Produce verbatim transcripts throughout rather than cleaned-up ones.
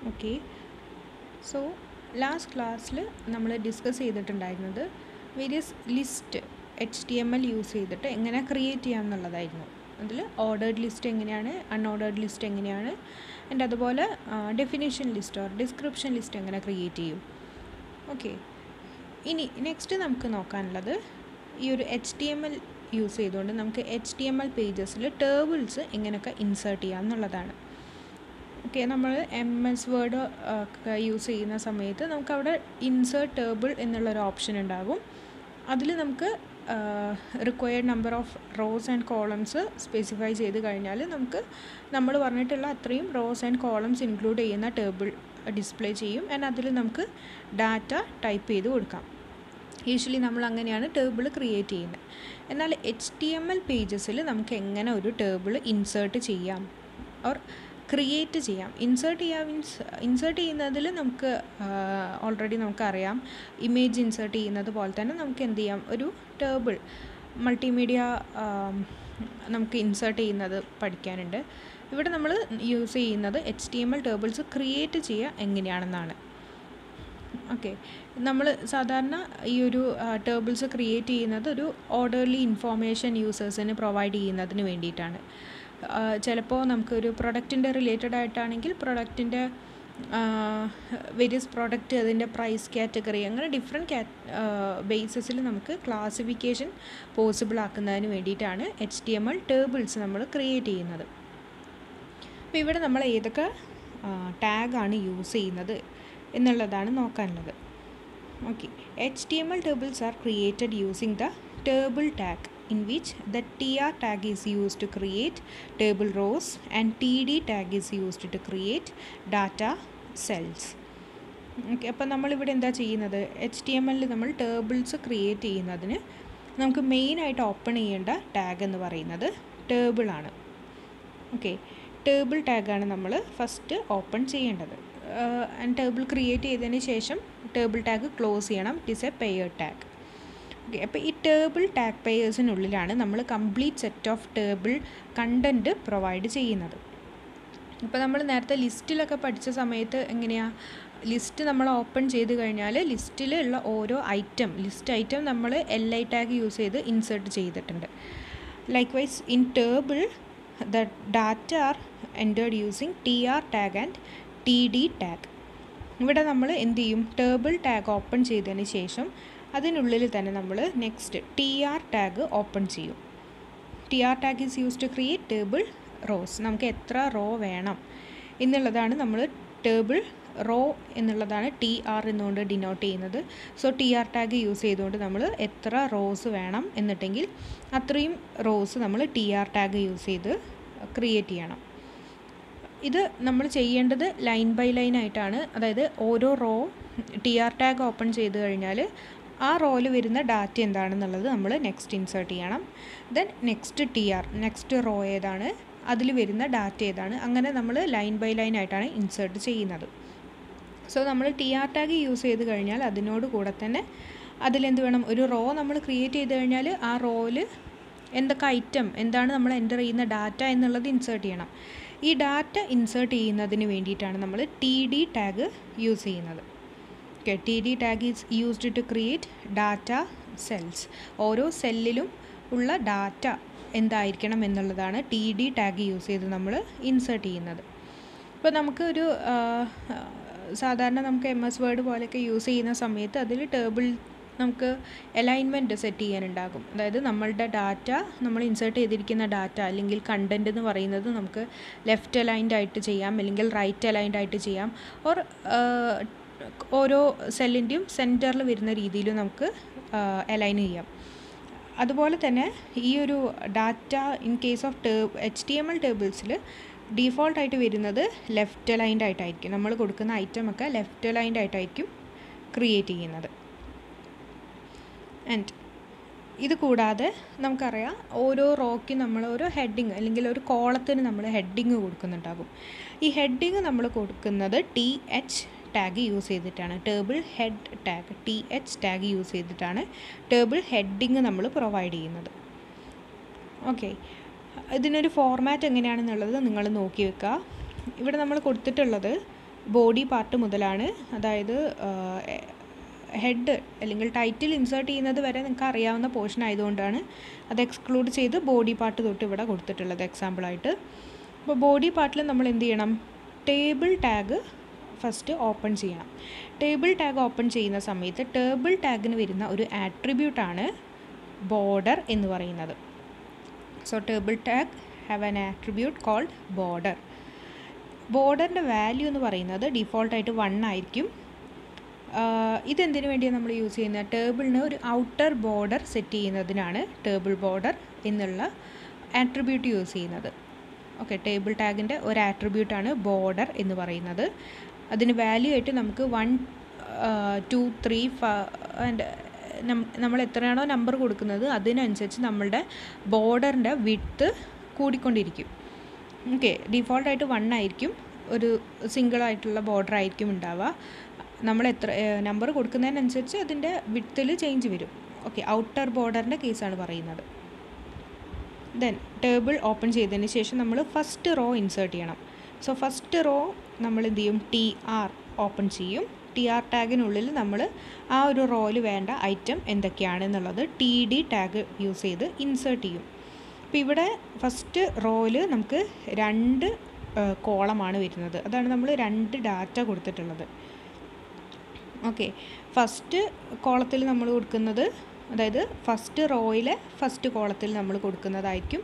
Okay, so last class നമ്മൾ discuss ചെയ്തിട്ടുണ്ടായിരുന്നത് various list H T M L use ചെയ്തിട്ട് എങ്ങനെ ക്രിയേറ്റ് ചെയ്യാം എന്നുള്ളതായിരുന്നു. അതിൽ ഓർഡേർഡ് ലിസ്റ്റ് എങ്ങനെയാണ്, അൺഓർഡേർഡ് ലിസ്റ്റ് എങ്ങനെയാണ്, ആൻഡ് അതുപോലെ definition list or description list എങ്ങനെ ക്രിയേറ്റ് ചെയ്യും. ഓക്കെ, ഇനി നെക്സ്റ്റ് നമുക്ക് നോക്കാനുള്ളത് ഈ ഒരു H T M L use ചെയ്തുകൊണ്ട് നമുക്ക് എച്ച് ടി എം എൽ പേജസിൽ ടേബിൾസ് എങ്ങനെയൊക്കെ ഇൻസേർട്ട് ചെയ്യാം എന്നുള്ളതാണ്. ഓക്കെ, നമ്മൾ എം എസ് വേർഡ് ഒക്കെ യൂസ് ചെയ്യുന്ന സമയത്ത് നമുക്കവിടെ ഇൻസേർട്ട് ടേബിൾ എന്നുള്ളൊരു ഓപ്ഷൻ ഉണ്ടാകും. അതിൽ നമുക്ക് required number of rows and columns specify ചെയ്ത് കഴിഞ്ഞാൽ നമുക്ക് നമ്മൾ പറഞ്ഞിട്ടുള്ള അത്രയും റോസ് ആൻഡ് കോളംസ് ഇൻക്ലൂഡ് ചെയ്യുന്ന ടേബിൾ ഡിസ്പ്ലേ ചെയ്യും. ആൻഡ് അതിൽ നമുക്ക് ഡാറ്റ ടൈപ്പ് ചെയ്ത് കൊടുക്കാം. യൂഷ്വലി നമ്മൾ അങ്ങനെയാണ് ടേബിൾ ക്രിയേറ്റ് ചെയ്യുന്നത്. എന്നാൽ എച്ച് ടി എം എൽ പേജസിൽ നമുക്ക് എങ്ങനെ ഒരു ടേബിൾ ഇൻസേർട്ട് ചെയ്യാം ഓർ ക്രിയേറ്റ് ചെയ്യാം. ഇൻസേർട്ട് ചെയ്യാം മീൻസ് ഇൻസേർട്ട് ചെയ്യുന്നതിൽ നമുക്ക് ഓൾറെഡി നമുക്കറിയാം, ഇമേജ് ഇൻസേർട്ട് ചെയ്യുന്നത് പോലെ തന്നെ നമുക്ക് എന്ത് ചെയ്യാം, ഒരു ടേബിൾ മൾട്ടിമീഡിയ നമുക്ക് ഇൻസേർട്ട് ചെയ്യുന്നത് പഠിക്കാനുണ്ട്. ഇവിടെ നമ്മൾ യൂസ് ചെയ്യുന്നത് H T M L tables create ചെയ്യുക എങ്ങനെയാണെന്നാണ്. ഓക്കെ, നമ്മൾ സാധാരണ ഈ ഒരു ടേബിൾസ് ക്രിയേറ്റ് ചെയ്യുന്നത് ഒരു ഓർഡർലി ഇൻഫോർമേഷൻ യൂസേഴ്സിന് പ്രൊവൈഡ് ചെയ്യുന്നതിന് വേണ്ടിയിട്ടാണ്. ചിലപ്പോൾ നമുക്കൊരു പ്രൊഡക്റ്റിൻ്റെ റിലേറ്റഡ് ആയിട്ടാണെങ്കിൽ പ്രൊഡക്റ്റിൻ്റെ വേരിയസ് പ്രോഡക്റ്റ്, അതിൻ്റെ പ്രൈസ് കാറ്റഗറി, അങ്ങനെ ഡിഫറെൻറ്റ് കാ ബേസിസിൽ നമുക്ക് ക്ലാസിഫിക്കേഷൻ പോസിബിൾ ആക്കുന്നതിന് വേണ്ടിയിട്ടാണ് H T M L tables നമ്മൾ ക്രിയേറ്റ് ചെയ്യുന്നത്. അപ്പോൾ ഇവിടെ നമ്മൾ ഏതൊക്കെ ടാഗാണ് യൂസ് ചെയ്യുന്നത് എന്നുള്ളതാണ് നോക്കാനുള്ളത്. Okay, H T M L tables are created using the table tag, in which the tr tag is used to create table rows and td tag is used to create data cells. Okay, അപ്പോൾ നമ്മളിവിടെ എന്താ ചെയ്യുന്നത്, H T M എല്ലിൽ നമ്മൾ tables create ചെയ്യുന്നതിന് നമുക്ക് മെയിനായിട്ട് open ചെയ്യേണ്ട ടാഗ് എന്ന് പറയുന്നത് ടേബിളാണ്. ഓക്കെ, ടേബിൾ ടാഗാണ് നമ്മൾ ഫസ്റ്റ് ഓപ്പൺ ചെയ്യേണ്ടത്. ആൻഡ് ടേബിൾ ക്രിയേറ്റ് ചെയ്തതിന് ശേഷം ടേബിൾ ടാഗ് ക്ലോസ് ചെയ്യണം. It is a pair tag. Okay, അപ്പോൾ ഈ ടേബിൾ ടാഗ് പെയേഴ്സിനുള്ളിലാണ് നമ്മൾ complete set of table content provide ചെയ്യുന്നത്. ഇപ്പോൾ നമ്മൾ നേരത്തെ ലിസ്റ്റിലൊക്കെ പഠിച്ച സമയത്ത് എങ്ങനെയാണ്, ലിസ്റ്റ് നമ്മൾ ഓപ്പൺ ചെയ്ത് കഴിഞ്ഞാൽ ലിസ്റ്റിലുള്ള ഓരോ ഐറ്റം ലിസ്റ്റ് ഐറ്റം നമ്മൾ എൽ ഐ ടാഗ് യൂസ് ചെയ്ത് ഇൻസേർട്ട് ചെയ്തിട്ടുണ്ട്. Likewise in table the data are entered using T R tag and T D tag. ഇവിടെ നമ്മൾ എന്ത് ചെയ്യും, ടേബിൾ ടാഗ് ഓപ്പൺ ചെയ്തതിന് ശേഷം അതിനുള്ളിൽ തന്നെ നമ്മൾ next T R tag open ചെയ്യും. T R tag is use to create table rows. നമുക്ക് എത്ര റോ വേണം എന്നുള്ളതാണ് നമ്മൾ ടേബിൾ റോ എന്നുള്ളതാണ് ടി ആർ എന്നുകൊണ്ട് ഡിനോട്ട് ചെയ്യുന്നത്. So T R tag use ചെയ്തുകൊണ്ട് നമ്മൾ എത്ര റോസ് വേണം എന്നിട്ടെങ്കിൽ അത്രയും റോസ് നമ്മൾ ടി ആർ ടാഗ് യൂസ് ചെയ്ത് ക്രിയേറ്റ് ചെയ്യണം. ഇത് നമ്മൾ ചെയ്യേണ്ടത് ലൈൻ ബൈ ലൈൻ ആയിട്ടാണ്. അതായത് ഓരോ row T R tag open ചെയ്ത് കഴിഞ്ഞാൽ ആ റോയിൽ വരുന്ന ഡാറ്റ എന്താണെന്നുള്ളത് നമ്മൾ നെക്സ്റ്റ് ഇൻസേർട്ട് ചെയ്യണം. Then next T R next row ഏതാണ്, അതിൽ വരുന്ന ഡാറ്റ ഏതാണ്, അങ്ങനെ നമ്മൾ ലൈൻ ബൈ ലൈൻ ആയിട്ടാണ് ഇൻസേർട്ട് ചെയ്യുന്നത്. സോ നമ്മൾ ടി ആർ ടാഗ് യൂസ് ചെയ്ത് കഴിഞ്ഞാൽ അതിനോട് കൂടെ തന്നെ അതിലെന്ത് വേണം, ഒരു റോ നമ്മൾ ക്രിയേറ്റ് ചെയ്ത് കഴിഞ്ഞാൽ ആ റോയിൽ എന്തൊക്കെ ഐറ്റം എന്താണ് നമ്മൾ എൻ്റർ ചെയ്യുന്ന ഡാറ്റ എന്നുള്ളത് ഇൻസേർട്ട് ചെയ്യണം. ഈ ഡാറ്റ ഇൻസേർട്ട് ചെയ്യുന്നതിന് വേണ്ടിയിട്ടാണ് നമ്മൾ ടി ഡി ടാഗ് യൂസ് ചെയ്യുന്നത്. Okay, T D tag is used to create data cells. ഓരോ സെല്ലിലും ഉള്ള ഡാറ്റ എന്തായിരിക്കണം എന്നുള്ളതാണ് ടി ഡി ടാഗ് യൂസ് ചെയ്ത് നമ്മൾ ഇൻസേർട്ട് ചെയ്യുന്നത്. ഇപ്പോൾ നമുക്ക് ഒരു സാധാരണ നമുക്ക് എം എസ് വേർഡ് പോലെയൊക്കെ യൂസ് ചെയ്യുന്ന സമയത്ത് അതിൽ ടേബിൾ നമുക്ക് അലൈൻമെൻറ്റ് സെറ്റ് ചെയ്യാനുണ്ടാകും. അതായത് നമ്മളുടെ ഡാറ്റ നമ്മൾ ഇൻസേർട്ട് ചെയ്തിരിക്കുന്ന ഡാറ്റ അല്ലെങ്കിൽ കണ്ടൻറ്റ് എന്ന് പറയുന്നത് നമുക്ക് ലെഫ്റ്റ് അലൈൻഡ് ആയിട്ട് ചെയ്യാം, അല്ലെങ്കിൽ റൈറ്റ് അലൈൻഡ് ആയിട്ട് ചെയ്യാം, ഓർ ഓരോ സെല്ലിൻ്റെയും സെൻറ്ററിൽ വരുന്ന രീതിയിൽ നമുക്ക് അലൈൻ ചെയ്യാം. അതുപോലെ തന്നെ ഈ ഒരു ഡാറ്റ ഇൻ കേസ് ഓഫ് ടേ എച്ച് ടി എം എൽ ടേബിൾസിൽ ഡീഫോൾട്ടായിട്ട് വരുന്നത് ലെഫ്റ്റ് അലൈൻഡ് ആയിട്ടായിരിക്കും. നമ്മൾ കൊടുക്കുന്ന ഐറ്റം ഒക്കെ ലെഫ്റ്റ് അലൈൻഡ് ആയിട്ടായിരിക്കും ക്രിയേറ്റ് ചെയ്യുന്നത്. ആൻഡ് ഇത് കൂടാതെ നമുക്കറിയാം ഓരോ റോയ്ക്കും നമ്മൾ ഓരോ ഹെഡിങ് അല്ലെങ്കിൽ ഒരു കോളത്തിന് നമ്മൾ ഹെഡിങ് കൊടുക്കുന്നുണ്ടാകും. ഈ ഹെഡിങ് നമ്മൾ കൊടുക്കുന്നത് ടി എച്ച് ടാഗ് യൂസ് ചെയ്തിട്ടാണ്. Table head tag T H tag use ചെയ്തിട്ടാണ് ടേബിൾ ഹെഡിങ് നമ്മൾ പ്രൊവൈഡ് ചെയ്യുന്നത്. ഓക്കെ, ഇതിനൊരു ഫോർമാറ്റ് എങ്ങനെയാണെന്നുള്ളത് നിങ്ങൾ നോക്കി വെക്കുക. ഇവിടെ നമ്മൾ കൊടുത്തിട്ടുള്ളത് ബോഡി പാർട്ട് മുതലാണ്, അതായത് ഹെഡ് അല്ലെങ്കിൽ ടൈറ്റിൽ ഇൻസേർട്ട് ചെയ്യുന്നത് വരെ നിങ്ങൾക്ക് അറിയാവുന്ന പോർഷൻ ആയതുകൊണ്ടാണ് അത് എക്സ്ക്ലൂഡ് ചെയ്ത് ബോഡി പാർട്ട് തൊട്ട് ഇവിടെ കൊടുത്തിട്ടുള്ളത് എക്സാമ്പിളായിട്ട്. അപ്പോൾ ബോഡി പാർട്ടിൽ നമ്മൾ എന്ത് ചെയ്യണം? ടേബിൾ ടാഗ് ഫസ്റ്റ് ഓപ്പൺ ചെയ്യണം. ടേബിൾ ടാഗ് ഓപ്പൺ ചെയ്യുന്ന സമയത്ത് ടേബിൾ ടാഗിന് വരുന്ന ഒരു ആട്രിബ്യൂട്ടാണ് ബോർഡർ എന്ന് പറയുന്നത്. So table tag have an attribute called border. ബോർഡറിൻ്റെ വാല്യൂ എന്ന് പറയുന്നത് ഡിഫോൾട്ടായിട്ട് വൺ ആയിരിക്കും. ഇതെന്തിനു വേണ്ടിയാണ് നമ്മൾ യൂസ് ചെയ്യുന്നത്? ടേബിളിന് ഒരു ഔട്ടർ ബോർഡർ സെറ്റ് ചെയ്യുന്നതിനാണ് ടേബിൾ ബോർഡർ എന്നുള്ള ആട്രിബ്യൂട്ട് യൂസ് ചെയ്യുന്നത്. ഓക്കെ, ടേബിൾ ടാഗിൻ്റെ ഒരു ആട്രിബ്യൂട്ടാണ് ബോർഡർ എന്ന് പറയുന്നത്. അതിന് വാല്യൂ ആയിട്ട് നമുക്ക് വൺ ടു ത്രീ ആൻഡ് നമ്മൾ എത്രയാണോ നമ്പർ കൊടുക്കുന്നത് അതിനനുസരിച്ച് നമ്മളുടെ ബോർഡറിൻ്റെ വിഡ്ത്ത് കൂടിക്കൊണ്ടിരിക്കും. ഓക്കെ, ഡിഫോൾട്ടായിട്ട് വൺ ആയിരിക്കും, ഒരു സിംഗിളായിട്ടുള്ള ബോർഡർ ആയിരിക്കും ഉണ്ടാവുക. നമ്മൾ എത്ര നമ്പർ കൊടുക്കുന്നതിനനുസരിച്ച് അതിൻ്റെ വിഡ്ത്തിൽ ചേഞ്ച് വരും. ഓക്കെ, ഔട്ടർ ബോർഡറിൻ്റെ കേസാണ് പറയുന്നത്. ദെൻ ടേബിൾ ഓപ്പൺ ചെയ്തതിന് ശേഷം നമ്മൾ ഫസ്റ്റ് റോ ഇൻസേർട്ട് ചെയ്യണം. സോ ഫസ്റ്റ് റോ നമ്മൾ എന്ത് ചെയ്യും? ടി ആർ ഓപ്പൺ ചെയ്യും. ടി ആർ ടാഗിനുള്ളിൽ നമ്മൾ ആ ഒരു റോയിൽ വേണ്ട ഐറ്റം എന്തൊക്കെയാണെന്നുള്ളത് ടി ഡി ടാഗ് യൂസ് ചെയ്ത് ഇൻസേർട്ട് ചെയ്യും. അപ്പോൾ ഇവിടെ ഫസ്റ്റ് റോയിൽ നമുക്ക് രണ്ട് കോളമാണ് വരുന്നത്. അതാണ് നമ്മൾ രണ്ട് ഡാറ്റ കൊടുത്തിട്ടുള്ളത്. ഓക്കെ, ഫസ്റ്റ് കോളത്തിൽ നമ്മൾ കൊടുക്കുന്നത്, അതായത് ഫസ്റ്റ് റോയിലെ ഫസ്റ്റ് കോളത്തിൽ നമ്മൾ കൊടുക്കുന്നതായിരിക്കും.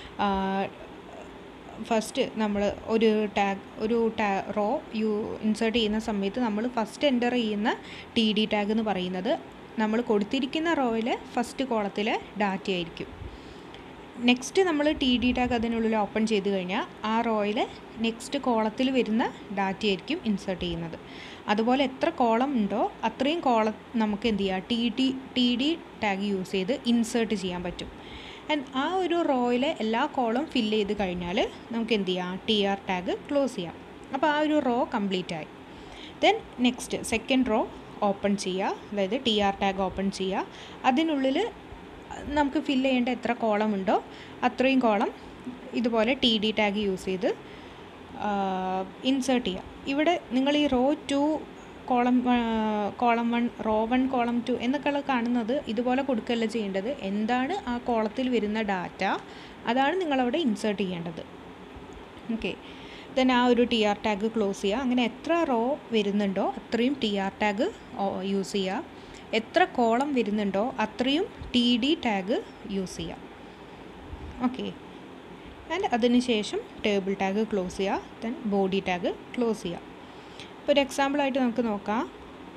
ഫസ്റ്റ് നമ്മൾ ഒരു ടാഗ് ഒരു ടാ റോ യു ഇൻസേർട്ട് ചെയ്യുന്ന സമയത്ത് നമ്മൾ ഫസ്റ്റ് എൻ്റർ ചെയ്യുന്ന ടി ഡി ടാഗ് എന്ന് പറയുന്നത് നമ്മൾ കൊടുത്തിരിക്കുന്ന റോയിലെ ഫസ്റ്റ് കോളത്തിലെ ഡാറ്റ ആയിരിക്കും. നെക്സ്റ്റ് നമ്മൾ ടി ഡി ടാഗ് അതിനുള്ളിൽ ഓപ്പൺ ചെയ്ത് കഴിഞ്ഞാൽ ആ റോയിലെ നെക്സ്റ്റ് കോളത്തിൽ വരുന്ന ഡാറ്റ ആയിരിക്കും ഇൻസേർട്ട് ചെയ്യുന്നത്. അതുപോലെ എത്ര കോളം ഉണ്ടോ അത്രയും കോളം നമുക്ക് എന്ത് ചെയ്യുക? T T T D tag use ചെയ്ത് ഇൻസേർട്ട് ചെയ്യാൻ പറ്റും. ആൻഡ് ആ ഒരു റോയിലെ എല്ലാ കോളം ഫില്ല് ചെയ്ത് കഴിഞ്ഞാൽ നമുക്ക് എന്ത് ചെയ്യാം? ടി ആർ ടാഗ് ക്ലോസ് ചെയ്യാം. അപ്പോൾ ആ ഒരു റോ കംപ്ലീറ്റ് ആയി. Then next second row open ചെയ്യുക, അതായത് ടി ആർ ടാഗ് ഓപ്പൺ ചെയ്യുക. അതിനുള്ളിൽ നമുക്ക് ഫില്ല് ചെയ്യേണ്ട എത്ര കോളം ഉണ്ടോ അത്രയും കോളം ഇതുപോലെ ടി ഡി ടാഗ് യൂസ് ചെയ്ത് ഇൻസേർട്ട് ചെയ്യുക. ഇവിടെ നിങ്ങൾ ഈ row two column column one row one column two എന്നൊക്കെ കാണുന്നത് ഇതുപോലെ കൊടുക്കുകയല്ല ചെയ്യേണ്ടത്. എന്താണ് ആ കോളത്തിൽ വരുന്ന ഡാറ്റ അതാണ് നിങ്ങളവിടെ ഇൻസേർട്ട് ചെയ്യേണ്ടത്. ഓക്കെ, ദെൻ ആ ഒരു ടി ആർ ടാഗ് ക്ലോസ് ചെയ്യുക. അങ്ങനെ എത്ര റോ വരുന്നുണ്ടോ അത്രയും ടി ആർ ടാഗ് യൂസ് ചെയ്യുക. എത്ര കോളം വരുന്നുണ്ടോ അത്രയും ടി ഡി ടാഗ് യൂസ് ചെയ്യുക. ഓക്കെ, ആൻഡ് അതിന് ശേഷം ടേബിൾ ടാഗ് ക്ലോസ് ചെയ്യുക. ദെൻ ബോഡി ടാഗ് ക്ലോസ് ചെയ്യുക. ഇപ്പോൾ ഒരു എക്സാമ്പിളായിട്ട് നമുക്ക് നോക്കാം.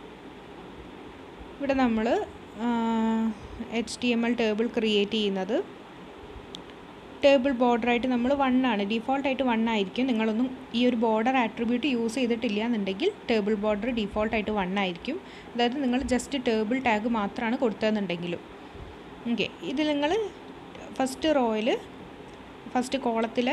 ഇവിടെ നമ്മൾ H T M L table create ചെയ്യുന്നത് ടേബിൾ ബോർഡറായിട്ട് നമ്മൾ വൺ ആണ്, ഡിഫോൾട്ടായിട്ട് വൺ ആയിരിക്കും. നിങ്ങളൊന്നും ഈ ഒരു ബോർഡർ ആട്രിബ്യൂട്ട് യൂസ് ചെയ്തിട്ടില്ല എന്നുണ്ടെങ്കിൽ ടേബിൾ ബോർഡർ ഡിഫോൾട്ടായിട്ട് വൺ ആയിരിക്കും. അതായത് നിങ്ങൾ ജസ്റ്റ് ടേബിൾ ടാഗ് മാത്രമാണ് കൊടുത്തതെന്നുണ്ടെങ്കിലും. ഓക്കെ, ഇതിൽ നിങ്ങൾ ഫസ്റ്റ് റോയിൽ ഫസ്റ്റ് കോളത്തിൽ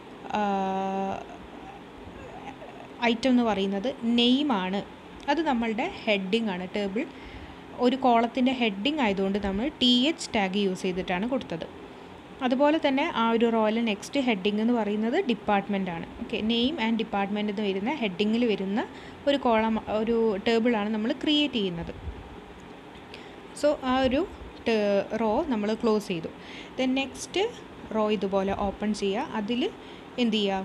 ഐറ്റം എന്ന് പറയുന്നത് നെയിമാണ്. അത് നമ്മളുടെ ഹെഡിങ് ആണ്. ടേബിൾ ഒരു കോളത്തിൻ്റെ ഹെഡിങ് ആയതുകൊണ്ട് നമ്മൾ ടി എച്ച് ടാഗ് യൂസ് ചെയ്തിട്ടാണ് കൊടുത്തത്. അതുപോലെ തന്നെ ആ ഒരു റോയിൽ നെക്സ്റ്റ് ഹെഡിങ് എന്ന് പറയുന്നത് ഡിപ്പാർട്ട്മെൻ്റ് ആണ്. ഓക്കെ, നെയിം ആൻഡ് ഡിപ്പാർട്ട്മെൻ്റ് എന്ന് വരുന്ന ഹെഡിങ്ങിൽ വരുന്ന ഒരു കോളം ഒരു ടേബിളാണ് നമ്മൾ ക്രിയേറ്റ് ചെയ്യുന്നത്. സോ ആ ഒരു റോ നമ്മൾ ക്ലോസ് ചെയ്തു. ദെൻ നെക്സ്റ്റ് റോ ഇതുപോലെ ഓപ്പൺ ചെയ്യുക. അതിൽ എന്ത് ചെയ്യുക?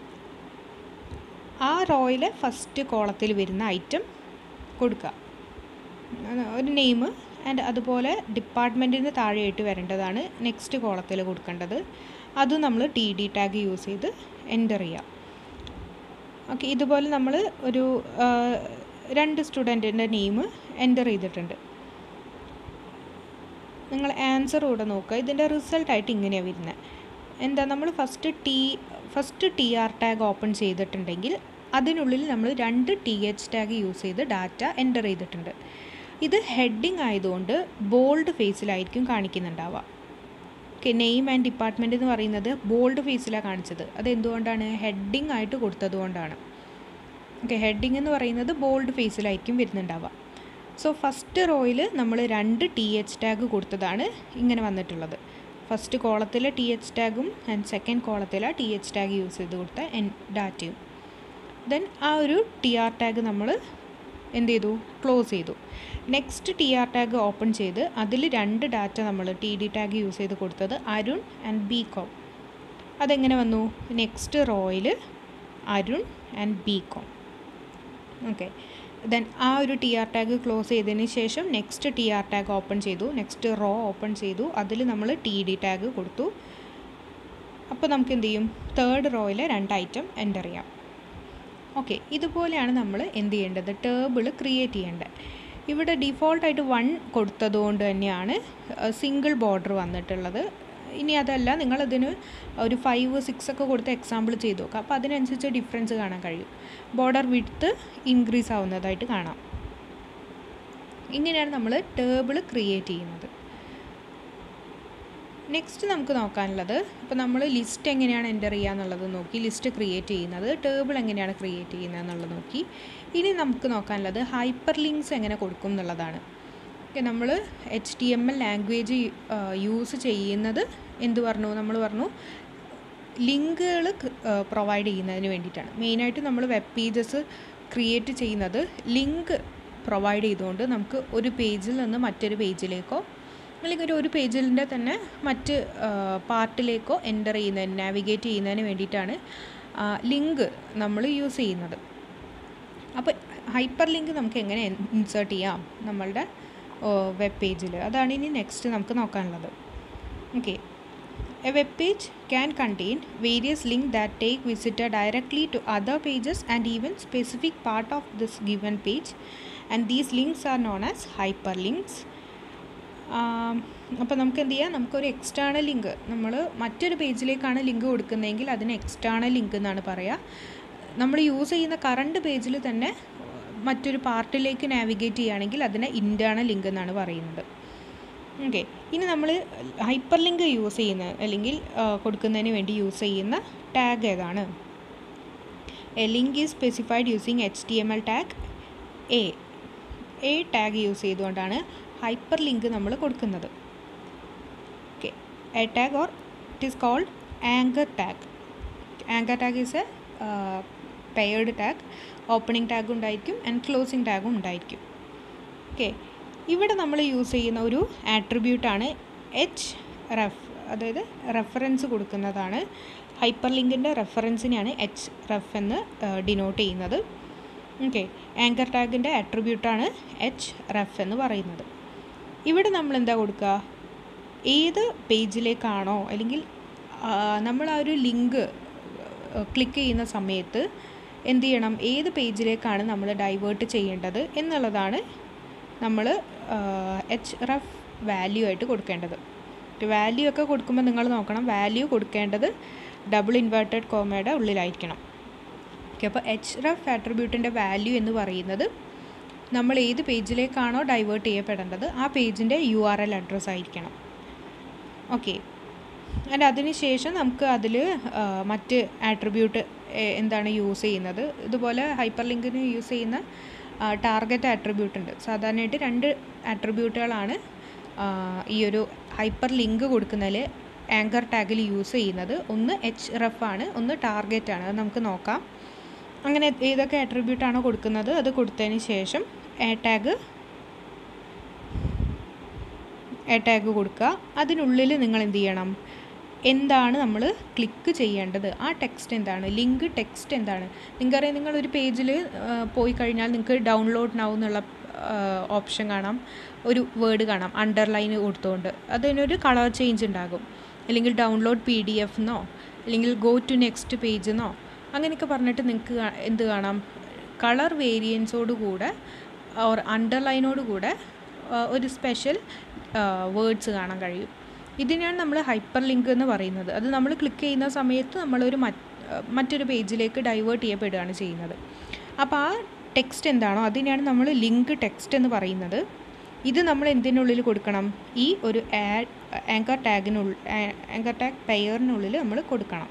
ആ റോയിലെ ഫസ്റ്റ് കോളത്തിൽ വരുന്ന ഐറ്റം കൊടുക്കുക, ഒരു നെയിം. ആൻഡ് അതുപോലെ ഡിപ്പാർട്ട്മെൻറ്റിന് താഴെയായിട്ട് വരേണ്ടതാണ് നെക്സ്റ്റ് കോളത്തിൽ കൊടുക്കേണ്ടത്. അതും നമ്മൾ ടി ഡി ടാഗ് യൂസ് ചെയ്ത് എൻ്റർ ചെയ്യുക. ഓക്കെ, ഇതുപോലെ നമ്മൾ ഒരു രണ്ട് സ്റ്റുഡൻറ്റിൻ്റെ നെയിം എൻ്റർ ചെയ്തിട്ടുണ്ട്. നിങ്ങൾ ആൻസർ കൂടെ നോക്കുക. ഇതിൻ്റെ റിസൾട്ടായിട്ട് ഇങ്ങനെയാണ് വരുന്നത്. എന്താ, നമ്മൾ first T first T R tag open ചെയ്തിട്ടുണ്ടെങ്കിൽ അതിനുള്ളിൽ നമ്മൾ രണ്ട് ടി എച്ച് ടാഗ് യൂസ് ചെയ്ത് ഡാറ്റ എൻ്റർ ചെയ്തിട്ടുണ്ട്. ഇത് ഹെഡിങ് ആയതുകൊണ്ട് ബോൾഡ് ഫേസിലായിരിക്കും കാണിക്കുന്നുണ്ടാവുക. ഓക്കെ, നെയിം ആൻഡ് ഡിപ്പാർട്ട്മെൻറ്റ് എന്ന് പറയുന്നത് ബോൾഡ് ഫേസിലാണ് കാണിച്ചത്. അതെന്തുകൊണ്ടാണ്? ഹെഡിങ് ആയിട്ട് കൊടുത്തത് കൊണ്ടാണ്. ഓക്കെ, ഹെഡിങ് എന്ന് പറയുന്നത് ബോൾഡ് ഫേസിലായിരിക്കും വരുന്നുണ്ടാവുക. സോ ഫസ്റ്റ് റോയിൽ നമ്മൾ രണ്ട് ടി എച്ച് ടാഗ് കൊടുത്തതാണ് ഇങ്ങനെ വന്നിട്ടുള്ളത്. ഫസ്റ്റ് കോളത്തിലെ ടി എച്ച് ടാഗും ആൻഡ് സെക്കൻഡ് കോളത്തിലെ ടി എച്ച് ടാഗ് യൂസ് ചെയ്ത് കൊടുത്ത ഡാറ്റയും. ദെൻ ആ ഒരു ടി ആർ ടാഗ് നമ്മൾ എന്ത് ചെയ്തു, ക്ലോസ് ചെയ്തു. Next T R tag open ചെയ്ത് അതിൽ രണ്ട് ഡാറ്റ നമ്മൾ ടി ഡി ടാഗ് യൂസ് ചെയ്ത് കൊടുത്തത് അരുൺ ആൻഡ് ബികോം. അതെങ്ങനെ വന്നു? നെക്സ്റ്റ് റോയിൽ Arun and BCom. Okay, then ആ ഒരു ടി ആർ ടാഗ് ക്ലോസ് ചെയ്തതിന് ശേഷം next T R tag open ചെയ്തു, നെക്സ്റ്റ് റോ ഓപ്പൺ ചെയ്തു, അതിൽ നമ്മൾ ടി ഡി ടാഗ് കൊടുത്തു. അപ്പോൾ നമുക്ക് എന്ത് ചെയ്യും, തേർഡ് റോയിലെ രണ്ട് ഐറ്റം എൻ്റർ ചെയ്യാം. ഓക്കെ, ഇതുപോലെയാണ് നമ്മൾ എന്ത് ചെയ്യേണ്ടത്, ടേബിൾ ക്രിയേറ്റ് ചെയ്യേണ്ടത്. ഇവിടെ ഡിഫോൾട്ടായിട്ട് വൺ കൊടുത്തതുകൊണ്ട് തന്നെയാണ് സിംഗിൾ ബോർഡർ വന്നിട്ടുള്ളത്. ഇനി അതല്ല, നിങ്ങളതിന് ഒരു ഫൈവ് സിക്സ് ഒക്കെ കൊടുത്ത് എക്സാമ്പിൾ ചെയ്ത് നോക്കുക. അപ്പോൾ അതിനനുസരിച്ച് ഡിഫറൻസ് കാണാൻ കഴിയും. ബോർഡർ വിഡ്ത്ത് ഇൻക്രീസ് ആവുന്നതായിട്ട് കാണാം. ഇങ്ങനെയാണ് നമ്മൾ ടേബിൾ ക്രിയേറ്റ് ചെയ്യുന്നത്. നെക്സ്റ്റ് നമുക്ക് നോക്കാനുള്ളത്, ഇപ്പോൾ നമ്മൾ ലിസ്റ്റ് എങ്ങനെയാണ് എൻ്റർ ചെയ്യുക എന്നുള്ളത് നോക്കി, ലിസ്റ്റ് ക്രിയേറ്റ് ചെയ്യുന്നത്, ടേബിൾ എങ്ങനെയാണ് ക്രിയേറ്റ് ചെയ്യുന്നത് എന്നുള്ളത് നോക്കി. ഇനി നമുക്ക് നോക്കാനുള്ളത് ഹൈപ്പർ ലിങ്ക്സ് എങ്ങനെ കൊടുക്കും എന്നുള്ളതാണ്. ഓക്കെ, നമ്മൾ H T M L language use ചെയ്യുന്നത് എന്ത് പറഞ്ഞു, നമ്മൾ പറഞ്ഞു ലിങ്കുകൾ പ്രൊവൈഡ് ചെയ്യുന്നതിന് വേണ്ടിയിട്ടാണ്. മെയിനായിട്ട് നമ്മൾ വെബ് പേജസ് ക്രിയേറ്റ് ചെയ്യുന്നത് ലിങ്ക് പ്രൊവൈഡ് ചെയ്തുകൊണ്ട് നമുക്ക് ഒരു പേജിൽ നിന്ന് മറ്റൊരു പേജിലേക്കോ അല്ലെങ്കിൽ ഒരു പേജിൻ്റെ തന്നെ മറ്റ് പാർട്ടിലേക്കോ എൻ്റർ ചെയ്യുന്നതിന്, നാവിഗേറ്റ് ചെയ്യുന്നതിന് വേണ്ടിയിട്ടാണ് ലിങ്ക് നമ്മൾ യൂസ് ചെയ്യുന്നത്. അപ്പോൾ ഹൈപ്പർ ലിങ്ക് നമുക്ക് എങ്ങനെ ഇൻസേർട്ട് ചെയ്യാം നമ്മളുടെ വെബ് പേജിൽ, അതാണ് ഇനി നെക്സ്റ്റ് നമുക്ക് നോക്കാനുള്ളത്. Okay, a web page can contain various link that take visitor directly to other pages and even specific part of this given page and these links are known as hyperlinks. അപ്പോൾ നമുക്ക് എന്ത് ചെയ്യാം, നമുക്കൊരു external link, നമ്മൾ മറ്റൊരു പേജിലേക്കാണ് link കൊടുക്കുന്നതെങ്കിൽ അതിന് external link എന്നാണ് പറയുക. നമ്മൾ യൂസ് ചെയ്യുന്ന കറണ്ട് പേജിൽ തന്നെ മറ്റൊരു പാർട്ടിലേക്ക് നാവിഗേറ്റ് ചെയ്യുകയാണെങ്കിൽ അതിനെ ഇൻറ്റേർണൽ ലിങ്ക് എന്നാണ് പറയുന്നത്. ഓക്കെ, ഇനി നമ്മൾ ഹൈപ്പർ ലിങ്ക് യൂസ് ചെയ്യുന്ന അല്ലെങ്കിൽ കൊടുക്കുന്നതിന് വേണ്ടി യൂസ് ചെയ്യുന്ന ടാഗ് ഏതാണ്? A link is specified using H T M L tag a. A tag use ചെയ്തുകൊണ്ടാണ് ഹൈപ്പർ ലിങ്ക് നമ്മൾ കൊടുക്കുന്നത്. Okay, a tag or it is called anchor tag. Anchor tag is a paired tag. Opening ടാഗും ഉണ്ടായിരിക്കും and closing ടാഗും ഉണ്ടായിരിക്കും. Okay, ഇവിടെ നമ്മൾ use ചെയ്യുന്ന ഒരു ആട്രിബ്യൂട്ടാണ് എച്ച് റെഫ്, അതായത് റെഫറൻസ് കൊടുക്കുന്നതാണ്. ഹൈപ്പർ ലിങ്കിൻ്റെ റെഫറൻസിനെയാണ് എച്ച് റെഫ് എന്ന് ഡിനോട്ട് ചെയ്യുന്നത്. ഓക്കെ, ആങ്കർ ടാഗിൻ്റെ ആട്രിബ്യൂട്ടാണ് എച്ച് റെഫ് എന്ന് പറയുന്നത്. ഇവിടെ നമ്മൾ എന്താ കൊടുക്കുക, ഏത് പേജിലേക്കാണോ അല്ലെങ്കിൽ നമ്മൾ ആ ഒരു ലിങ്ക് ക്ലിക്ക് ചെയ്യുന്ന സമയത്ത് എന്ത് ചെയ്യണം, ഏത് പേജിലേക്കാണ് നമ്മൾ ഡൈവേർട്ട് ചെയ്യേണ്ടത് എന്നുള്ളതാണ് നമ്മൾ എച്ച് റെഫ് വാല്യൂ ആയിട്ട് കൊടുക്കേണ്ടത്. വാല്യൂ ഒക്കെ കൊടുക്കുമ്പോൾ നിങ്ങൾ നോക്കണം, വാല്യൂ കൊടുക്കേണ്ടത് ഡബിൾ ഇൻവേർട്ടഡ് കോമയുടെ ഉള്ളിലായിരിക്കണം. ഓക്കെ, അപ്പോൾ എച്ച് റെഫ് ആട്രിബ്യൂട്ടിൻ്റെ വാല്യൂ എന്ന് പറയുന്നത് നമ്മൾ ഏത് പേജിലേക്കാണോ ഡൈവേർട്ട് ചെയ്യപ്പെടേണ്ടത് ആ പേജിൻ്റെ യു ആർ എൽ അഡ്രസ്സ് ആയിരിക്കണം. ഓക്കെ, ആൻഡ് അതിന് ശേഷം നമുക്ക് അതിൽ മറ്റ് ആട്രിബ്യൂട്ട് എന്താണ് യൂസ് ചെയ്യുന്നത്. ഇതുപോലെ ഹൈപ്പർ ലിങ്കിന് യൂസ് ചെയ്യുന്ന ടാർഗറ്റ് ആട്രിബ്യൂട്ട് ഉണ്ട്. സാധാരണയായിട്ട് രണ്ട് ആട്രിബ്യൂട്ടുകളാണ് ഈ ഒരു ഹൈപ്പർ ലിങ്ക് കൊടുക്കുന്നതിൽ ആങ്കർ ടാഗിൽ യൂസ് ചെയ്യുന്നത്. ഒന്ന് എച്ച് റെഫ് ആണ്, ഒന്ന് ടാർഗറ്റ് ആണ്. അത് നമുക്ക് നോക്കാം. അങ്ങനെ ഏതൊക്കെ ആട്രിബ്യൂട്ടാണോ കൊടുക്കുന്നത് അത് കൊടുത്തതിന് ശേഷം എ ടാഗ് എ ടാഗ് കൊടുക്കുക. അതിനുള്ളിൽ നിങ്ങൾ എന്ത് ചെയ്യണം, എന്താണ് നമ്മൾ ക്ലിക്ക് ചെയ്യേണ്ടത്, ആ ടെക്സ്റ്റ് എന്താണ്, ലിങ്ക് ടെക്സ്റ്റ് എന്താണ്. നിങ്ങൾക്കറിയാം, നിങ്ങളൊരു പേജിൽ പോയി കഴിഞ്ഞാൽ നിങ്ങൾക്ക് ഡൗൺലോഡ് നൗ എന്നുള്ള ഓപ്ഷൻ കാണാം, ഒരു വേർഡ് കാണാം അണ്ടർലൈൻ കൊടുത്തുകൊണ്ട്, അതിനൊരു കളർ ചേഞ്ച് ഉണ്ടാകും. അല്ലെങ്കിൽ ഡൗൺലോഡ് പി ഡി എഫ് എന്നോ അല്ലെങ്കിൽ ഗോ ടു നെക്സ്റ്റ് പേജ് എന്നോ അങ്ങനെയൊക്കെ പറഞ്ഞിട്ട് നിങ്ങൾക്ക് എന്ത് കാണാം, കളർ വേരിയൻസോട് കൂടെ ഓർ അണ്ടർലൈനോട് കൂടെ ഒരു സ്പെഷ്യൽ വേർഡ്സ് കാണാൻ കഴിയും. ഇതിനാണ് നമ്മൾ ഹൈപ്പർ ലിങ്ക് എന്ന് പറയുന്നത്. അത് നമ്മൾ ക്ലിക്ക് ചെയ്യുന്ന സമയത്ത് നമ്മളൊരു മറ്റൊരു പേജിലേക്ക് ഡൈവേർട്ട് ചെയ്യപ്പെടുകയാണ് ചെയ്യുന്നത്. അപ്പോൾ ആ ടെക്സ്റ്റ് എന്താണോ അതിനെയാണ് നമ്മൾ ലിങ്ക് ടെക്സ്റ്റ് എന്ന് പറയുന്നത്. ഇത് നമ്മൾ എന്തിനുള്ളിൽ കൊടുക്കണം, ഈ ഒരു ആഡ് ആങ്കർ ടാഗിനുള്ളിൽ ആങ്കർ ടാഗ് പെയറിനുള്ളിൽ നമ്മൾ കൊടുക്കണം.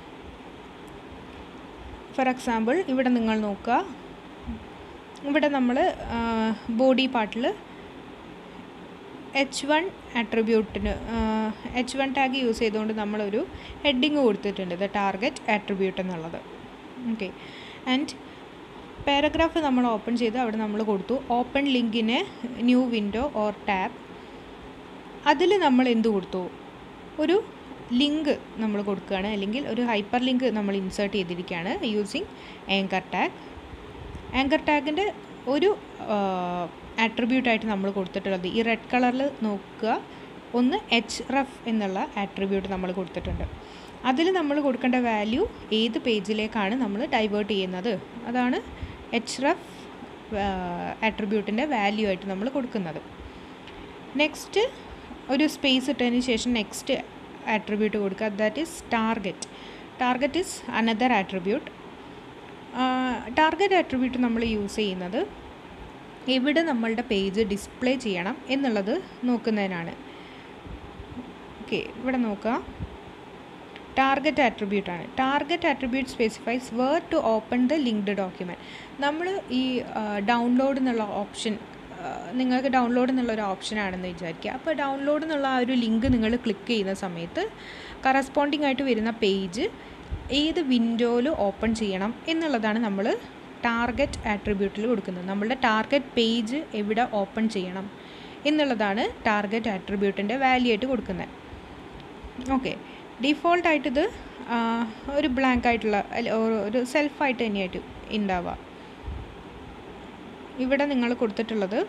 ഫോർ എക്സാമ്പിൾ ഇവിടെ നിങ്ങൾ നോക്കുക, ഇവിടെ നമ്മൾ ബോഡി പാർട്ടിൽ എച്ച് വൺ ആട്രിബ്യൂട്ടിന് എച്ച് വൺ ടാഗ് യൂസ് ചെയ്തുകൊണ്ട് നമ്മളൊരു ഹെഡിങ് കൊടുത്തിട്ടുണ്ട്, ദ ടാർഗറ്റ് ആട്രിബ്യൂട്ട് എന്നുള്ളത്. ഓക്കെ, ആൻഡ് പാരഗ്രാഫ് നമ്മൾ ഓപ്പൺ ചെയ്ത് അവിടെ നമ്മൾ കൊടുത്തു ഓപ്പൺ ലിങ്കിന് ന്യൂ വിൻഡോ ഓർ ടാബ്. അതിൽ നമ്മൾ എന്ത് കൊടുത്തു? ഒരു ലിങ്ക് നമ്മൾ കൊടുക്കുകയാണ്, അല്ലെങ്കിൽ ഒരു ഹൈപ്പർ ലിങ്ക് നമ്മൾ ഇൻസേർട്ട് ചെയ്തിരിക്കുകയാണ് യൂസിങ് ആങ്കർ ടാഗ്. ആങ്കർ ടാഗിൻ്റെ ഒരു ആട്രിബ്യൂട്ടായിട്ട് നമ്മൾ കൊടുത്തിട്ടുള്ളത് ഈ റെഡ് കളറിൽ നോക്കുക, ഒന്ന് എച്ച് റെഫ് എന്നുള്ള ആട്രിബ്യൂട്ട് നമ്മൾ കൊടുത്തിട്ടുണ്ട്. അതിൽ നമ്മൾ കൊടുക്കേണ്ട വാല്യൂ ഏത് പേജിലേക്കാണ് നമ്മൾ ഡൈവേർട്ട് ചെയ്യുന്നത്, അതാണ് എച്ച് റെഫ് ആട്രിബ്യൂട്ടിൻ്റെ വാല്യൂ ആയിട്ട് നമ്മൾ കൊടുക്കുന്നത്. നെക്സ്റ്റ് ഒരു സ്പേസ് ഇട്ടതിന് ശേഷം നെക്സ്റ്റ് ആട്രിബ്യൂട്ട് കൊടുക്കുക, that is target. Target is another attribute. Target attribute നമ്മൾ യൂസ് ചെയ്യുന്നത് എവിടെ നമ്മളുടെ പേജ് ഡിസ്പ്ലേ ചെയ്യണം എന്നുള്ളത് നോക്കുന്നതിനാണ്. ഓക്കെ, ഇവിടെ നോക്കുക, ടാർഗറ്റ് ആട്രിബ്യൂട്ടാണ്. Target attribute specifies where to open the linked document. നമ്മൾ ഈ ഡൗൺലോഡ് എന്നുള്ള ഓപ്ഷൻ, നിങ്ങൾക്ക് ഡൗൺലോഡ് എന്നുള്ളൊരു ഓപ്ഷനാണെന്ന് വിചാരിക്കുക. അപ്പോൾ ഡൗൺലോഡ് എന്നുള്ള ആ ഒരു ലിങ്ക് നിങ്ങൾ ക്ലിക്ക് ചെയ്യുന്ന സമയത്ത് കറസ്പോണ്ടിങ് ആയിട്ട് വരുന്ന പേജ് ഏത് വിൻഡോയിൽ ഓപ്പൺ ചെയ്യണം എന്നുള്ളതാണ് നമ്മൾ ടാർഗറ്റ് ആട്രിബ്യൂട്ടിൽ കൊടുക്കുന്നത്. നമ്മളുടെ ടാർഗറ്റ് പേജ് എവിടെ ഓപ്പൺ ചെയ്യണം എന്നുള്ളതാണ് ടാർഗറ്റ് ആട്രിബ്യൂട്ടിൻ്റെ വാല്യൂ ആയിട്ട് കൊടുക്കുന്നത്. ഓക്കെ, ഡിഫോൾട്ടായിട്ട് ഇത് ഒരു ബ്ലാങ്ക് ആയിട്ടുള്ള ഒരു സെൽഫായിട്ട് തന്നെയായിട്ട് ഉണ്ടാവുക. ഇവിടെ നിങ്ങൾ കൊടുത്തിട്ടുള്ളത്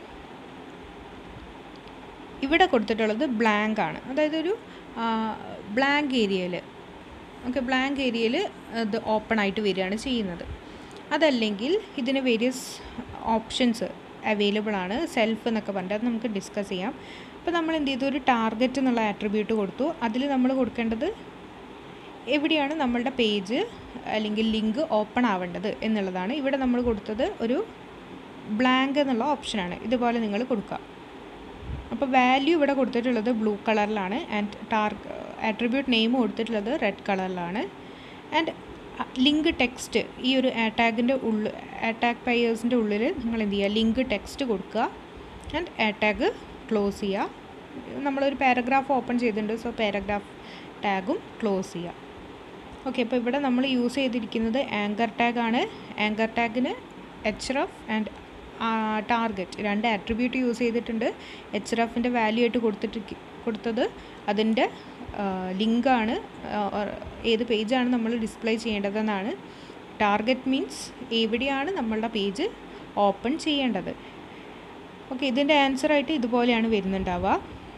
ഇവിടെ കൊടുത്തിട്ടുള്ളത് ബ്ലാങ്ക് ആണ്, അതായത് ഒരു ബ്ലാങ്ക് ഏരിയയിൽ, ഓക്കെ, ബ്ലാങ്ക് ഏരിയയിൽ ഇത് ഓപ്പൺ ആയിട്ട് വരികയാണ് ചെയ്യുന്നത്. അതല്ലെങ്കിൽ ഇതിന് വേരിയസ് ഓപ്ഷൻസ് അവൈലബിൾ ആണ്, സെൽഫ് എന്നൊക്കെ പറഞ്ഞിട്ട് അത് നമുക്ക് ഡിസ്കസ് ചെയ്യാം. അപ്പോൾ നമ്മൾ എന്ത് ചെയ്തു, ഒരു ടാർഗറ്റ് എന്നുള്ള ആട്രിബ്യൂട്ട് കൊടുത്തു. അതിൽ നമ്മൾ കൊടുക്കേണ്ടത് എവിടെയാണ് നമ്മളുടെ പേജ് അല്ലെങ്കിൽ ലിങ്ക് ഓപ്പൺ ആവേണ്ടത് എന്നുള്ളതാണ്. ഇവിടെ നമ്മൾ കൊടുത്തത് ഒരു ബ്ലാങ്ക് എന്നുള്ള ഓപ്ഷനാണ്. ഇതുപോലെ നിങ്ങൾ കൊടുക്കുക. അപ്പോൾ വാല്യൂ ഇവിടെ കൊടുത്തിട്ടുള്ളത് ബ്ലൂ കളറിലാണ് ആൻഡ് ടാർഗ് ആട്രിബ്യൂട്ട് നെയിം കൊടുത്തിട്ടുള്ളത് റെഡ് കളറിലാണ്. ആൻഡ് ലിങ്ക് ടെക്സ്റ്റ്, ഈ ഒരു ടാഗിൻ്റെ ഉള്ളിൽ, ടാഗ് പെയേഴ്സിൻ്റെ ഉള്ളിൽ നിങ്ങൾ എന്ത് ചെയ്യുക, ലിങ്ക് ടെക്സ്റ്റ് കൊടുക്കുക ആൻഡ് ടാഗ് ക്ലോസ് ചെയ്യുക. നമ്മളൊരു പാരഗ്രാഫ് ഓപ്പൺ ചെയ്തിട്ടുണ്ട്, സോ പാരഗ്രാഫ് ടാഗും ക്ലോസ് ചെയ്യുക. ഓക്കെ, അപ്പോൾ ഇവിടെ നമ്മൾ യൂസ് ചെയ്തിരിക്കുന്നത് ആങ്കർ ടാഗാണ്. ആങ്കർ ടാഗിന് എച്ച് റഫ് ആൻഡ് ടാർഗറ്റ് രണ്ട് ആട്രിബ്യൂട്ട് യൂസ് ചെയ്തിട്ടുണ്ട്. എച്ച് റഫിൻ്റെ വാല്യൂ ആയിട്ട് കൊടുത്തിട്ട് കൊടുത്തത് അതിൻ്റെ ലിങ്കാണ്, ഏത് പേജാണ് നമ്മൾ ഡിസ്പ്ലേ ചെയ്യേണ്ടതെന്നാണ്. ടാർഗറ്റ് മീൻസ് എവിടെയാണ് നമ്മളുടെ പേജ് ഓപ്പൺ ചെയ്യേണ്ടത്. ഓക്കെ, ഇതിൻ്റെ ആൻസറായിട്ട് ഇതുപോലെയാണ് വരുന്നുണ്ടാവുക.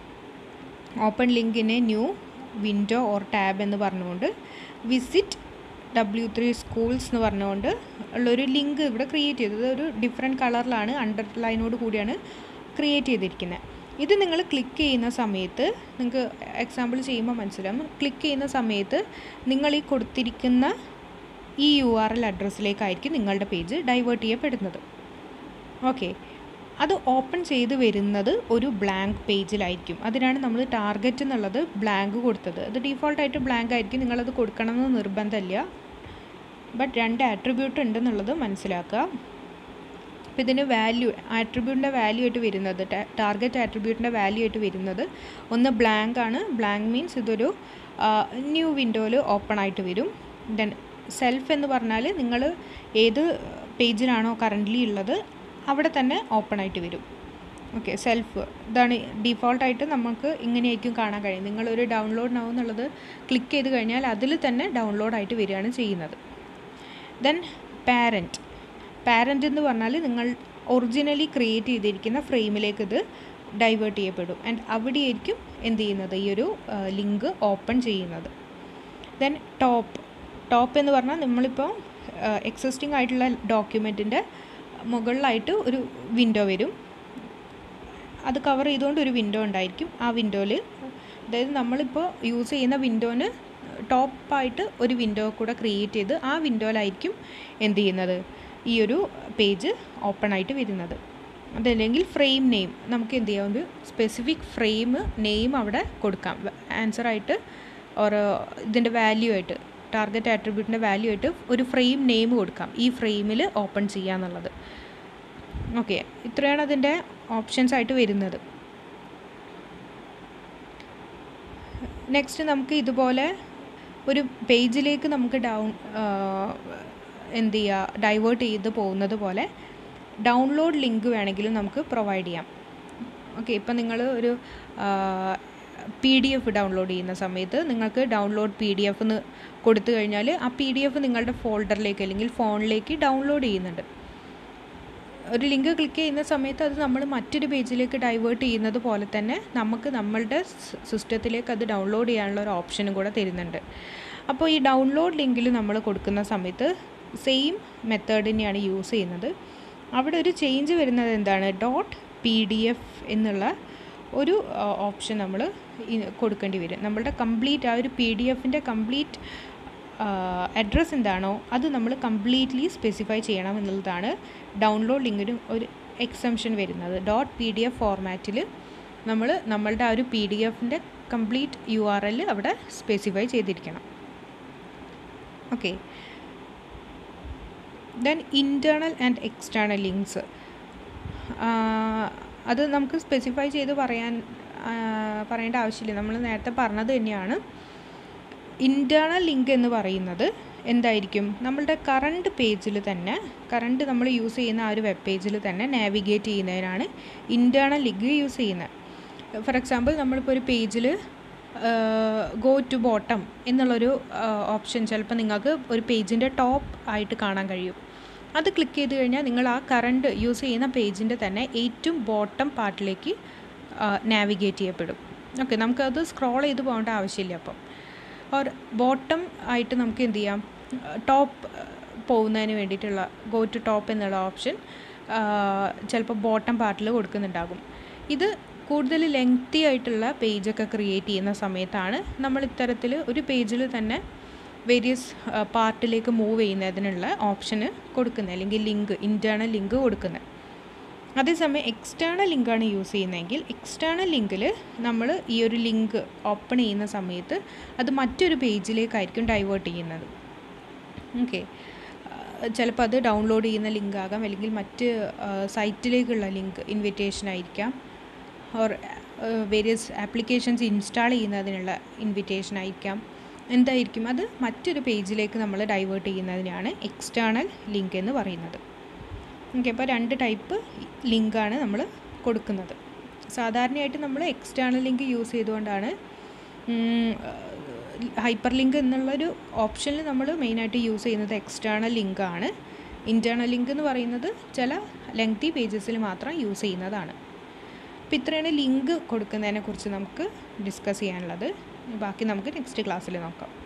ഓപ്പൺ ലിങ്കിനെ ന്യൂ വിൻഡോ ഓർ ടാബ് എന്ന് പറഞ്ഞുകൊണ്ട് വിസിറ്റ് ഡബ്ല്യു ത്രീ സ്കൂൾസ് എന്ന് പറഞ്ഞുകൊണ്ട് ഉള്ളൊരു ലിങ്ക് ഇവിടെ ക്രിയേറ്റ് ചെയ്തത് ഒരു ഡിഫറെൻറ്റ് കളറിലാണ്, അണ്ടർലൈനോട് കൂടിയാണ് ക്രിയേറ്റ് ചെയ്തിരിക്കുന്നത്. ഇത് നിങ്ങൾ ക്ലിക്ക് ചെയ്യുന്ന സമയത്ത് നിങ്ങൾക്ക് എക്സാമ്പിൾ ചെയ്യുമ്പോൾ മനസ്സിലാവും. ക്ലിക്ക് ചെയ്യുന്ന സമയത്ത് നിങ്ങൾ ഈ കൊടുത്തിരിക്കുന്ന ഈ യു ആർ എൽ അഡ്രസ്സിലേക്കായിരിക്കും നിങ്ങളുടെ പേജ് ഡൈവേർട്ട് ചെയ്യപ്പെടുന്നത്. ഓക്കെ, അത് ഓപ്പൺ ചെയ്ത് വരുന്നത് ഒരു ബ്ലാങ്ക് പേജിലായിരിക്കും. അതിനാണ് നമ്മൾ ടാർഗറ്റ് എന്നുള്ളത് ബ്ലാങ്ക് കൊടുത്തത്. അത് ഡീഫോൾട്ടായിട്ട് ബ്ലാങ്ക് ആയിരിക്കും, നിങ്ങളത് കൊടുക്കണമെന്ന് നിർബന്ധമില്ല. ബട്ട് രണ്ട് ആട്രിബ്യൂട്ട് ഉണ്ടെന്നുള്ളത് മനസ്സിലാക്കുക. അപ്പോൾ ഇതിന് വാല്യൂ, ആട്രിബ്യൂട്ടിൻ്റെ വാല്യൂ ആയിട്ട് വരുന്നത്, ടാർഗറ്റ് ആട്രിബ്യൂട്ടിൻ്റെ വാല്യൂ ആയിട്ട് വരുന്നത് ഒന്ന് ബ്ലാങ്ക് ആണ്. ബ്ലാങ്ക് മീൻസ് ഇതൊരു ന്യൂ വിൻഡോയിൽ ഓപ്പൺ ആയിട്ട് വരും. ദെൻ സെൽഫ് എന്ന് പറഞ്ഞാൽ നിങ്ങൾ ഏത് പേജിലാണോ കറൻ്റ്ലി ഉള്ളത് അവിടെ തന്നെ ഓപ്പൺ ആയിട്ട് വരും. ഓക്കെ, സെൽഫ് ഇതാണ് ഡീഫോൾട്ടായിട്ട് നമുക്ക് ഇങ്ങനെയായിരിക്കും കാണാൻ കഴിയും. നിങ്ങളൊരു ഡൗൺലോഡ് നൗ എന്നുള്ളത് ക്ലിക്ക് ചെയ്ത് കഴിഞ്ഞാൽ അതിൽ തന്നെ ഡൗൺലോഡായിട്ട് വരികയാണ് ചെയ്യുന്നത്. ദെൻ പാരൻറ്റ്, പാരൻ്റ് എന്ന് പറഞ്ഞാൽ നിങ്ങൾ ഒറിജിനലി ക്രിയേറ്റ് ചെയ്തിരിക്കുന്ന ഫ്രെയിമിലേക്ക് ഇത് ഡൈവേർട്ട് ചെയ്യപ്പെടും ആൻഡ് അവിടെയായിരിക്കും എന്ത് ചെയ്യുന്നത്, ഈ ഒരു ലിങ്ക് ഓപ്പൺ ചെയ്യുന്നത്. ദെൻ ടോപ്പ്, ടോപ്പ് എന്ന് പറഞ്ഞാൽ നമ്മളിപ്പോൾ എക്സിസ്റ്റിംഗ് ആയിട്ടുള്ള ഡോക്യുമെൻറ്റിൻ്റെ മുകളിലായിട്ട് ഒരു വിൻഡോ വരും, അത് കവർ ചെയ്തുകൊണ്ട് ഒരു വിൻഡോ ഉണ്ടായിരിക്കും. ആ വിൻഡോയിൽ, അതായത് നമ്മളിപ്പോൾ യൂസ് ചെയ്യുന്ന വിൻഡോന് ടോപ്പായിട്ട് ഒരു വിൻഡോ കൂടെ ക്രിയേറ്റ് ചെയ്ത് ആ വിൻഡോയിലായിരിക്കും എന്ത് ചെയ്യുന്നത്, ഈ ഒരു പേജ് ഓപ്പൺ ആയിട്ട് വരുന്നത്. അതല്ലെങ്കിൽ ഫ്രെയിം നെയിം, നമുക്ക് എന്ത് ചെയ്യാം, ഒരു സ്പെസിഫിക് ഫ്രെയിം നെയിം അവിടെ കൊടുക്കാം ആൻസറായിട്ട്, ഓർ ഇതിൻ്റെ വാല്യൂ ആയിട്ട്, ടാർഗറ്റ് ആട്രിബ്യൂട്ടിൻ്റെ വാല്യൂ ആയിട്ട് ഒരു ഫ്രെയിം നെയിം കൊടുക്കാം, ഈ ഫ്രെയിമിൽ ഓപ്പൺ ചെയ്യുക എന്നുള്ളത്. ഓക്കെ, ഇത്രയാണ് അതിൻ്റെ ഓപ്ഷൻസ് ആയിട്ട് വരുന്നത്. നെക്സ്റ്റ് നമുക്ക് ഇതുപോലെ ഒരു പേജിലേക്ക് നമുക്ക് ഡൗൺ എന്ത് ചെയ്യുക, ഡൈവേർട്ട് ചെയ്ത് പോകുന്നത് പോലെ ഡൗൺലോഡ് ലിങ്ക് വേണമെങ്കിലും നമുക്ക് പ്രൊവൈഡ് ചെയ്യാം. ഓക്കെ, ഇപ്പം നിങ്ങൾ ഒരു പി ഡി എഫ് ഡൗൺലോഡ് ചെയ്യുന്ന സമയത്ത് നിങ്ങൾക്ക് ഡൗൺലോഡ് പി ഡി എഫ് എന്ന് കൊടുത്തു കഴിഞ്ഞാൽ ആ പി ഡി എഫ് നിങ്ങളുടെ ഫോൾഡറിലേക്ക് അല്ലെങ്കിൽ ഫോണിലേക്ക് ഡൗൺലോഡ് ചെയ്യുന്നുണ്ട്. ഒരു ലിങ്ക് ക്ലിക്ക് ചെയ്യുന്ന സമയത്ത് അത് നമ്മൾ മറ്റൊരു പേജിലേക്ക് ഡൈവേർട്ട് ചെയ്യുന്നത് പോലെ തന്നെ നമുക്ക് നമ്മളുടെ സിസ്റ്റത്തിലേക്ക് അത് ഡൗൺലോഡ് ചെയ്യാനുള്ള ഒരു ഓപ്ഷനും കൂടെ തരുന്നുണ്ട്. അപ്പോൾ ഈ ഡൗൺലോഡ് ലിങ്കിൽ നമ്മൾ കൊടുക്കുന്ന സമയത്ത് സെയിം മെത്തേഡ് തന്നെയാണ് യൂസ് ചെയ്യുന്നത്. അവിടെ ഒരു ചേഞ്ച് വരുന്നത് എന്താണ്, ഡോട്ട് പി ഡി എഫ് എന്നുള്ള ഒരു ഓപ്ഷൻ നമ്മൾ കൊടുക്കേണ്ടി വരും. നമ്മളുടെ കംപ്ലീറ്റ് ആ ഒരു പി ഡി എഫിൻ്റെ കംപ്ലീറ്റ് അഡ്രസ്സ് എന്താണോ അത് നമ്മൾ കംപ്ലീറ്റ്ലി സ്പെസിഫൈ ചെയ്യണം എന്നുള്ളതാണ് ഡൗൺലോഡ് ലിങ്കിന് ഒരു എക്സംഷൻ വരുന്നത്. ഡോട്ട് പി ഡി എഫ് ഫോർമാറ്റിൽ നമ്മൾ നമ്മളുടെ ആ ഒരു പി ഡി എഫിൻ്റെ കംപ്ലീറ്റ് യു ആർ എൽ അവിടെ സ്പെസിഫൈ ചെയ്തിരിക്കണം. Okay, then internal and external links അത് നമുക്ക് സ്പെസിഫൈ ചെയ്ത് പറയാൻ പറയേണ്ട ആവശ്യമില്ല, നമ്മൾ നേരത്തെ പറഞ്ഞത് തന്നെയാണ്. ഇൻറ്റേർണൽ ലിങ്ക് എന്ന് പറയുന്നത് എന്തായിരിക്കും, നമ്മളുടെ കറണ്ട് പേജിൽ തന്നെ കറണ്ട് നമ്മൾ യൂസ് ചെയ്യുന്ന ആ ഒരു വെബ് പേജിൽ തന്നെ നാവിഗേറ്റ് ചെയ്യുന്നതിനാണ് ഇൻറ്റേർണൽ ലിങ്ക് യൂസ് ചെയ്യുന്നത്. ഫോർ എക്സാമ്പിൾ നമ്മളിപ്പോൾ ഒരു പേജിൽ ഗോ ടു ബോട്ടം എന്നുള്ളൊരു ഓപ്ഷൻ ചിലപ്പോൾ നിങ്ങൾക്ക് ഒരു പേജിൻ്റെ ടോപ്പ് ആയിട്ട് കാണാൻ കഴിയും. അത് ക്ലിക്ക് ചെയ്ത് കഴിഞ്ഞാൽ നിങ്ങൾ ആ കറണ്ട് യൂസ് ചെയ്യുന്ന പേജിൻ്റെ തന്നെ ഏറ്റവും ബോട്ടം പാർട്ടിലേക്ക് നാവിഗേറ്റ് ചെയ്യപ്പെടും. ഓക്കെ, നമുക്കത് സ്ക്രോൾ ചെയ്ത് പോകേണ്ട ആവശ്യമില്ല. അപ്പം ഓർ ബോട്ടം ആയിട്ട് നമുക്ക് എന്ത് ചെയ്യാം, ടോപ്പ് പോകുന്നതിന് വേണ്ടിയിട്ടുള്ള ഗോ ടു ടോപ്പ് എന്നുള്ള ഓപ്ഷൻ ചിലപ്പോൾ ബോട്ടം പാർട്ടിൽ കൊടുക്കുന്നുണ്ടാകും. ഇത് കൂടുതൽ ലെങ്തി ആയിട്ടുള്ള പേജൊക്കെ ക്രിയേറ്റ് ചെയ്യുന്ന സമയത്താണ് നമ്മൾ ഇത്തരത്തിൽ ഒരു പേജിൽ തന്നെ വേരിയസ് പാർട്ടിലേക്ക് മൂവ് ചെയ്യുന്നതിനുള്ള ഓപ്ഷന് കൊടുക്കുന്നത്, അല്ലെങ്കിൽ ലിങ്ക് ഇൻറ്റേർണൽ ലിങ്ക് കൊടുക്കുന്നത്. അതേസമയം എക്സ്റ്റേണൽ ലിങ്കാണ് യൂസ് ചെയ്യുന്നതെങ്കിൽ എക്സ്റ്റേണൽ ലിങ്കിൽ നമ്മൾ ഈ ഒരു ലിങ്ക് ഓപ്പൺ ചെയ്യുന്ന സമയത്ത് അത് മറ്റൊരു പേജിലേക്കായിരിക്കും ഡൈവേർട്ട് ചെയ്യുന്നത്. ഓക്കെ, ചിലപ്പോൾ അത് ഡൗൺലോഡ് ചെയ്യുന്ന ലിങ്ക് ആകാം, അല്ലെങ്കിൽ മറ്റ് സൈറ്റിലേക്കുള്ള ലിങ്ക് ഇൻവിറ്റേഷൻ ആയിരിക്കാം, ഓർ വേരിയസ് ആപ്ലിക്കേഷൻസ് ഇൻസ്റ്റാൾ ചെയ്യുന്നതിനുള്ള ഇൻവിറ്റേഷൻ ആയിരിക്കാം. എന്തായിരിക്കും, അത് മറ്റൊരു പേജിലേക്ക് നമ്മൾ ഡൈവേർട്ട് ചെയ്യുന്നതിനാണ് എക്സ്റ്റേണൽ ലിങ്ക് എന്ന് പറയുന്നത്. ഓക്കെ, അപ്പോൾ രണ്ട് ടൈപ്പ് ലിങ്കാണ് നമ്മൾ കൊടുക്കുന്നത്. സാധാരണയായിട്ട് നമ്മൾ എക്സ്റ്റേണൽ ലിങ്ക് യൂസ് ചെയ്തുകൊണ്ടാണ് ഹൈപ്പർ ലിങ്ക് എന്നുള്ളൊരു ഓപ്ഷനിൽ നമ്മൾ മെയിനായിട്ട് യൂസ് ചെയ്യുന്നത് എക്സ്റ്റേണൽ ലിങ്കാണ്. ഇൻറ്റേർണൽ ലിങ്ക് എന്ന് പറയുന്നത് ചില ലെങ്തി പേജസിൽ മാത്രം യൂസ് ചെയ്യുന്നതാണ്. അപ്പോൾ ഇത്രയാണ് ലിങ്ക് കൊടുക്കുന്നതിനെക്കുറിച്ച് നമുക്ക് ഡിസ്കസ് ചെയ്യാനുള്ളത്. ബാക്കി നമുക്ക് നെക്സ്റ്റ് ക്ലാസ്സിൽ നോക്കാം.